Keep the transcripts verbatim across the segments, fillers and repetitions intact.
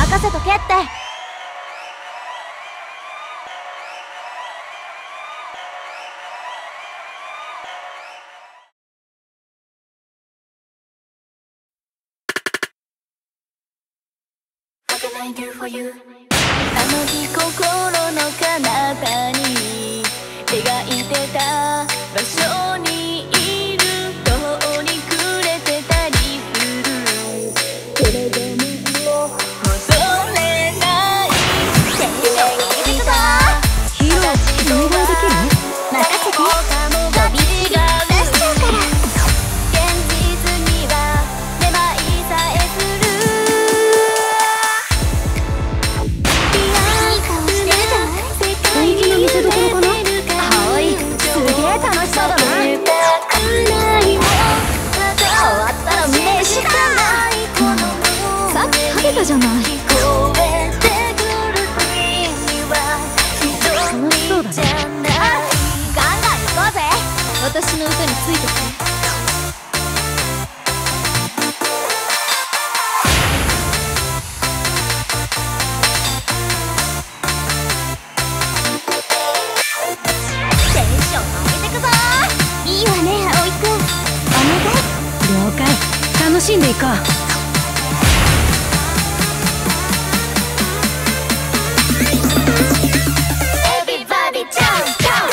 任せとけって。 あの日心の彼方に描いてた場所にいるようにくれてたりする。それでも戻れないテンション上げてくぞ。 ヒーローお願いできる？任せて。飛び違う出しちゃうから。 現実にはめまいさえする。 本気の見せ所かな？はい、すげえ楽しそうだな。終わったら飯だ。さっき食べたじゃない。楽しそうだね。ガンガン行こうぜ。私の歌についてきて。いいわね、葵くん。お願い。了解。楽しんでいこう。Everybody jump, jump.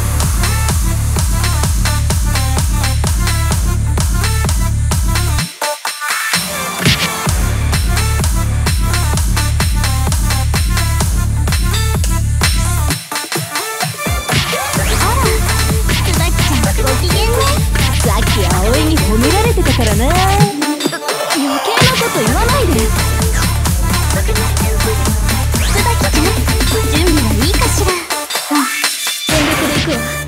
さっき葵に褒められてたからな。余計なこと言わないで。椿ちゃん、準備はいいかしら？うん、全力でいくわ。